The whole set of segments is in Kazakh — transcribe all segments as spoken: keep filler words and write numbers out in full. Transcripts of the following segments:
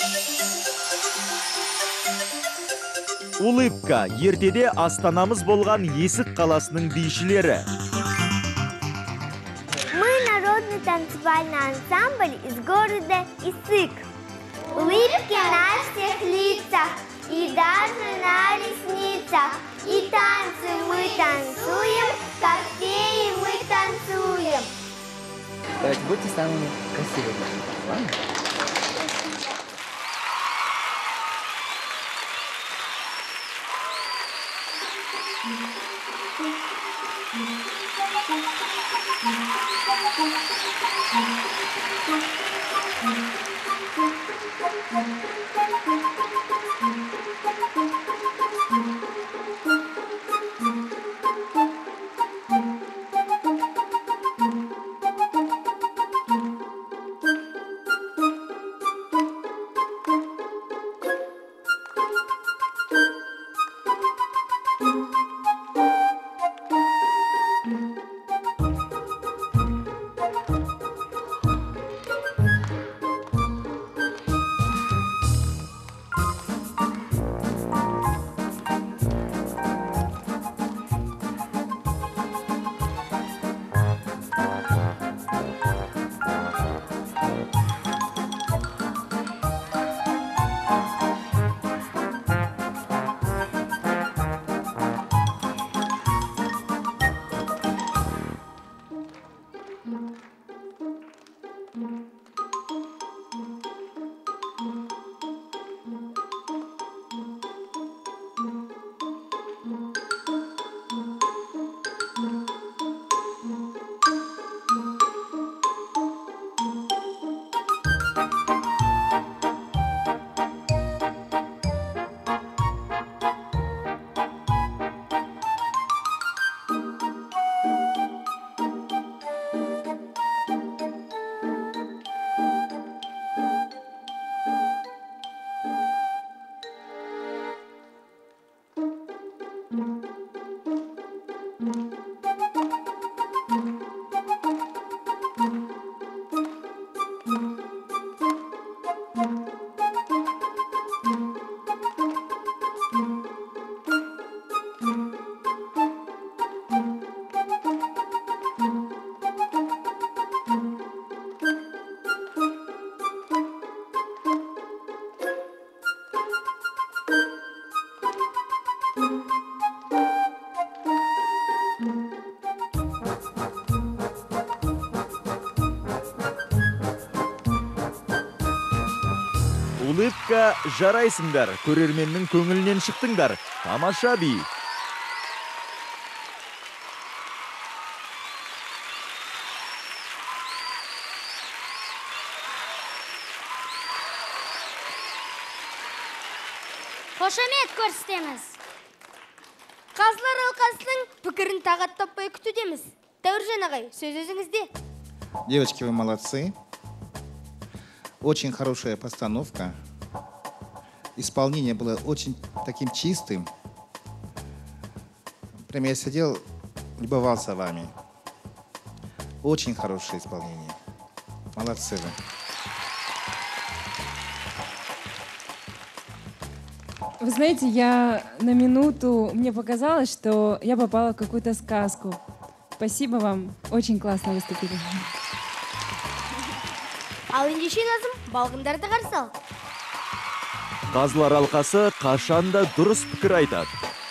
Улыбка ертеде астанамыз болған Есік қаласының бишілері. Мы народный танцевальный ансамбль из города Исык. Улыбки на всех лицах и даже на ресницах. И танцы мы танцуем, как феи мы танцуем. Давайте будьте самыми красивыми. Ладно? Улыбка жарайсыңдар, көрерменнің көңілінен шықтыңдар. Тамаша би. Қошемет көрсетеміз. Қазылар алқасының пікірін тағат таппай күтудеміз. Дәуіржан ағай, сөз өзіңізде. Девочки, вы молодцы. Очень хорошая постановка. Исполнение было очень таким чистым. Прям я сидел, любовался вами. Очень хорошее исполнение. Молодцы вы. Вы знаете, я на минуту, мне показалось, что я попала в какую-то сказку. Спасибо вам, очень классно выступили. Ал ендеше назым, балғындарды қарсал. Қазылар алқасы қашанда дұрыс пікір айтады.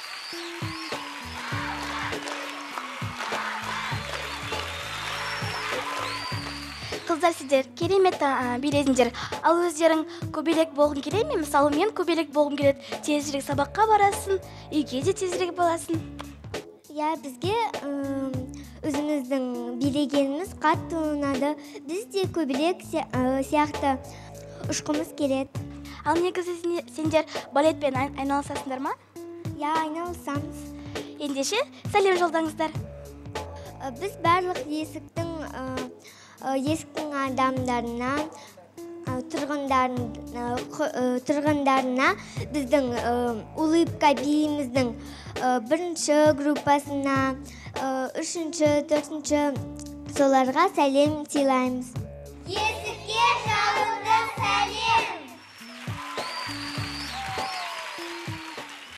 Қыздар, сіздер керемет биледіңдер. Ал өздерің көбелек болғың келе ме? Мысалы, мен көбелек болғым келеді. Тезірек сабаққа барасың, үйге де тезірек боласың. Я бізге өзіміздің билегеніміз қатты ұнады. Біз де көбелек сияқты ұшқымыз келеді. Ал негізі сендер балетпен айналысасыңдар ма? Я айналысамыз. Ендеше сәлем жолдаңыздар. Біз барлық есіктің есіктің адамдарына, тұрғындарына, біздің улыбка биіміздің бірінші группасына, үшінші, төртінші соларға сәлем сыйлаймыз.